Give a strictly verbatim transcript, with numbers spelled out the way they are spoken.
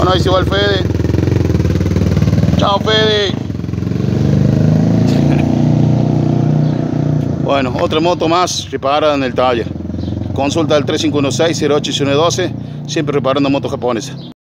Bueno, ahí se va el Fede. Chao, Fede. Bueno, otra moto más reparada en el taller. Consulta al tres cinco uno seis, cero ocho uno uno, siempre reparando motos japonesas.